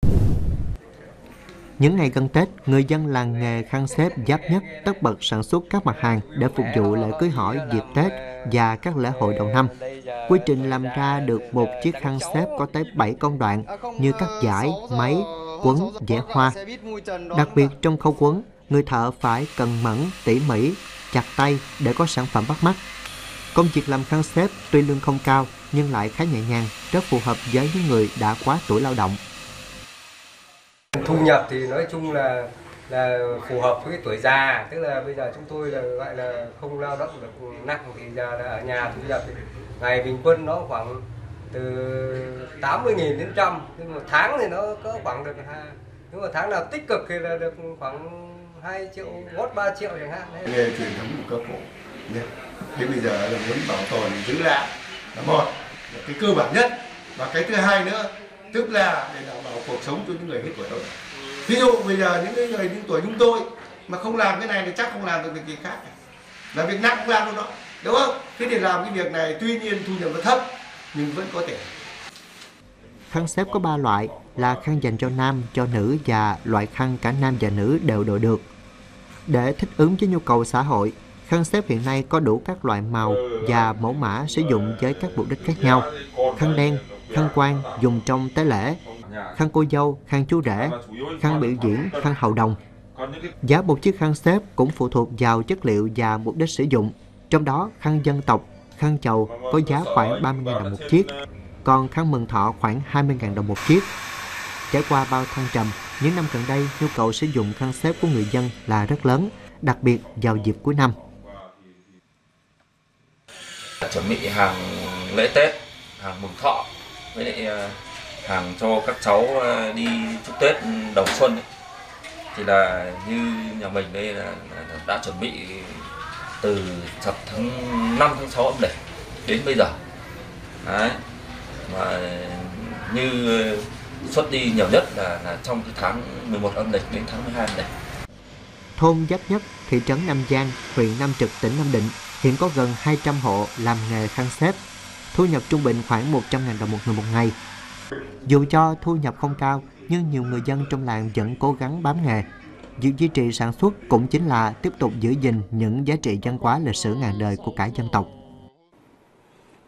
Những ngày gần Tết, người dân làng nghề khăn xếp Giáp Nhất tất bật sản xuất các mặt hàng để phục vụ lễ cưới hỏi dịp Tết và các lễ hội đầu năm. Quy trình làm ra được một chiếc khăn xếp có tới 7 công đoạn như cắt dải, máy, quấn, vẽ hoa. Đặc biệt trong khâu quấn, người thợ phải cần mẫn, tỉ mỉ, chặt tay để có sản phẩm bắt mắt. Công việc làm khăn xếp tuy lương không cao nhưng lại khá nhẹ nhàng, rất phù hợp với những người đã quá tuổi lao động. Thu nhập thì nói chung là phù hợp với cái tuổi già, tức là bây giờ chúng tôi là gọi là không lao động được nặng thì giờ là ở nhà thu nhập thì ngày bình quân nó khoảng từ 80.000 đến 100, nhưng mà tháng thì nó có khoảng được nếu mà tháng nào tích cực thì là được khoảng 2 triệu, gót 3 triệu chẳng hạn. Nghề truyền thống của cơ cổ. Thế bây giờ là muốn bảo tồn giữ lại là một là cái cơ bản nhất, và cái thứ hai nữa tức là để đảm bảo cuộc sống cho những người hết tuổi rồi. Ví dụ bây giờ những người những tuổi chúng tôi mà không làm cái này thì chắc không làm được việc gì khác, là việc nặng cũng làm được đó, đúng không? Thế thì làm cái việc này tuy nhiên thu nhập nó thấp nhưng vẫn có thể. Khăn xếp có 3 loại là khăn dành cho nam, cho nữ và loại khăn cả nam và nữ đều đội được. Để thích ứng với nhu cầu xã hội, khăn xếp hiện nay có đủ các loại màu và mẫu mã sử dụng với các mục đích khác nhau. Khăn đen, khăn quan dùng trong tế lễ, khăn cô dâu, khăn chú rể, khăn biểu diễn, khăn hầu đồng. Giá một chiếc khăn xếp cũng phụ thuộc vào chất liệu và mục đích sử dụng. Trong đó, khăn dân tộc, khăn chầu có giá khoảng 30.000 đồng một chiếc, còn khăn mừng thọ khoảng 20.000 đồng một chiếc. Trải qua bao thăng trầm, những năm gần đây nhu cầu sử dụng khăn xếp của người dân là rất lớn, đặc biệt vào dịp cuối năm. Chuẩn bị hàng lễ Tết, hàng mừng thọ, với lại hàng cho các cháu đi chúc Tết đầu xuân ấy. Thì là như nhà mình đây là đã chuẩn bị từ tháng 5 tháng 6 âm lịch đến bây giờ. Đấy. Mà như xuất đi nhiều nhất là trong cái tháng 11 âm lịch đến tháng 12 âm lịch. Thôn Giáp Nhất, thị trấn Nam Giang, huyện Nam Trực, tỉnh Nam Định hiện có gần 200 hộ làm nghề khăn xếp, thu nhập trung bình khoảng 100.000 đồng một người một ngày. Dù cho thu nhập không cao, nhưng nhiều người dân trong làng vẫn cố gắng bám nghề. Việc duy trì sản xuất cũng chính là tiếp tục giữ gìn những giá trị văn hóa lịch sử ngàn đời của cả dân tộc.